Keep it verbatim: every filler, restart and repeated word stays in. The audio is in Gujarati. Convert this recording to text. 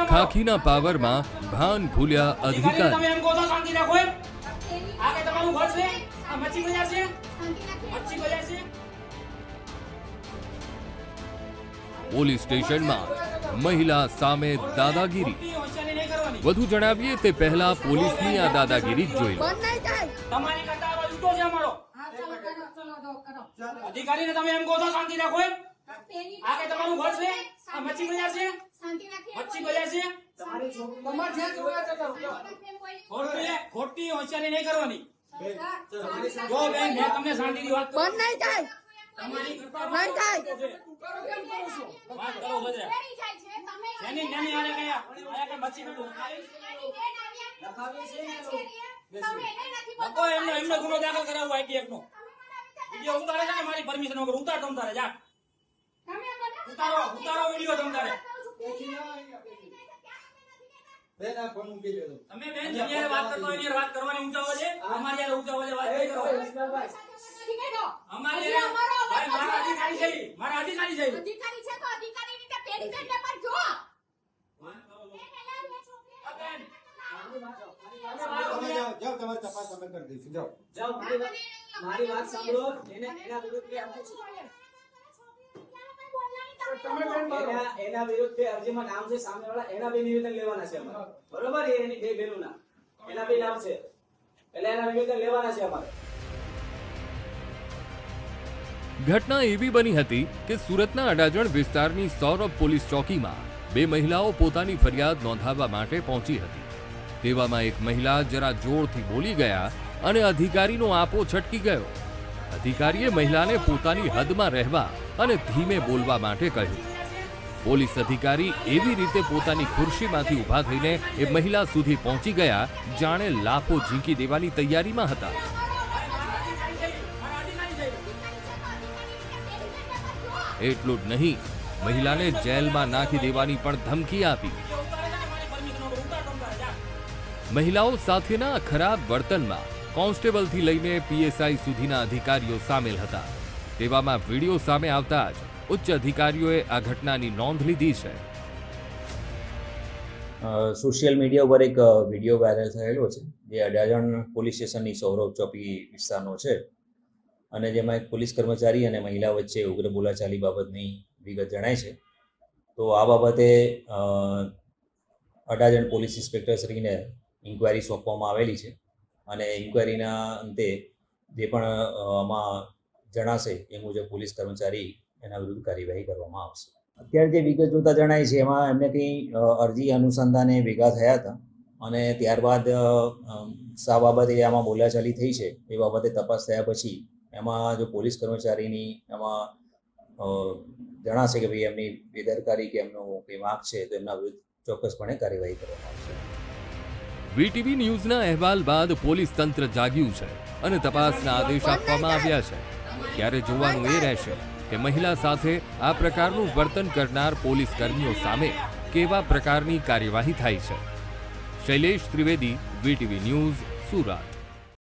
ખાખીના પાવરમાં ભાન ભૂલ્યા અધિકારી। તમે એમ કહો છો શાંતિ રાખો એમ આ કે તમારું ઘર છે આ મચ્છી બજાર છે મચ્છી બજાર છે। પોલીસ સ્ટેશનમાં મહિલા સામે દાદાગીરી। વધુ જણાવીએ તે પહેલા પોલીસની આ દાદાગીરી જોઈ લો। તમારી કરતા આવા ઉઠો છે અમારો અધિકારીને તમે એમ કહો છો શાંતિ રાખો એમ આ કે તમારું ઘર છે આ મચ્છી બજાર છે મચ્છી બજાર છે તમારી તમાર જે જોવા કરતા ખોટી ખોટી હોશિયારી નહીં કરવાની જો બેન મેં તમને શાંતિથી વાત બંધ નહીં થાય તમારી કરતા નહીં થાય વાત કરો બધે એની નાની આને ગયા આયા કે મચ્છી બજાર લખાવી છે લોકો એમનો એમનો ગુનો દાખલ કરાવવો આઈટી એક્ટ નો વિડિયો ઉતારે છે ને મારી પરમિશન વગર ઉતાર તમ તારે જા ઉતારો ઉતારો વિડિયો તમ તારે બેન આ ફોન મૂકી દેજો તમે બેન જેની વાત કરતો એની વાત કરવાની ઊંચા અવાજે અમારી યાર ઊંચા અવાજે વાત નહીં કરો અમારી ભાઈ મારા અધિકારી છે મારા અધિકારી છે અધિકારી છે તો અધિકારી રીતે પેડી પેડ પર જો જાઓ તમારી તપાસ અમે કરી દઈશું જાઓ જાઓ મારી વાત સાંભળો એને એના વિરુદ્ધ એના એના વિરુદ્ધ અરજીમાં નામ છે સામેવાળા એના બે નિવેદન લેવાના છે અમારે બરોબર એની બે બેનુના એના બે નામ છે એટલે એના નિવેદન લેવાના છે અમારે। ઘટના એવી બની હતી કે સુરતના અડાજણ વિસ્તારની સૌરભ પોલીસ ચોકીમાં બે મહિલાઓ પોતાની ફરિયાદ નોંધાવવા માટે પહોંચી હતી। તેવામાં એક મહિલા જરા જોરથી બોલી ગયા અને અધિકારીનો આપો છટકી ગયો। અધિકારીએ મહિલાને પોતાની હદમાં રહેવા અને ધીમે બોલવા માટે કહ્યું। પોલીસ અધિકારી એવી રીતે પોતાની ખુરશીમાંથી ઊભા થઈને એ મહિલા સુધી પહોંચી ગયા જાણે લાફો ઝીંકી દેવાની તૈયારીમાં હતા। એટલું જ નહીં, મહિલાને જેલમાં નાખી દેવાની પણ ધમકી આપી। મહિલાઓ સાથેના ખરાબ વર્તનમાં કોન્સ્ટેબલથી લઈને પીએસઆઈ સુધીના અધિકારીઓ સામેલ હતા। તેવામાં વિડીયો સામે આવતા જ ઉચ્ચ અધિકારીઓએ આ ઘટનાની નોંધ લીધી છે। સોશિયલ મીડિયા ઉપર એક વિડીયો વાયરલ થયેલો છે જે અડાજણ પોલીસ સ્ટેશનની સૌરભ ચોકી વિસ્તારનો છે અને જેમાં એક પોલીસ કર્મચારી અને મહિલા વચ્ચે ઉગ્ર બોલાચાલી બાબતની વિગત જણાય છે। તો આ બાબતે અડાજણ પોલીસ ઇન્સ્પેક્ટરશ્રીને ઇન્ક્વાયરી સોંપવામાં આવેલી છે અને ઇન્ક્વાયરીના અંતે જે પણ આમાં જણાશે એ મુજબ પોલીસ કર્મચારી એના વિરુદ્ધ કાર્યવાહી કરવામાં આવશે। અત્યારે જે વિગત જોતા જણાય છે એમાં એમને કંઈ અરજી અનુસંધાને ભેગા થયા હતા અને ત્યારબાદ શા બાબતે આમાં બોલાચાલી થઈ છે એ બાબતે તપાસ થયા પછી એમાં જો પોલીસ કર્મચારીની એમાં જણાશે કે ભાઈ એમની બેદરકારી કે એમનો કંઈ વાંક છે તો એમના વિરુદ્ધ ચોક્કસપણે કાર્યવાહી કરવામાં આવશે। વીટીવી ન્યૂઝના અહેવાલ બાદ પોલીસ તંત્ર જાગ્યું છે અને તપાસના આદેશ આપવામાં આવ્યા છે। ત્યારે જોવાનું એ રહેશે કે મહિલા સાથે આ પ્રકારનું વર્તન કરનાર પોલીસ કર્મીઓ સામે કેવા પ્રકારની કાર્યવાહી થાય છે। Shailesh Trivedi, VTV news, Surat.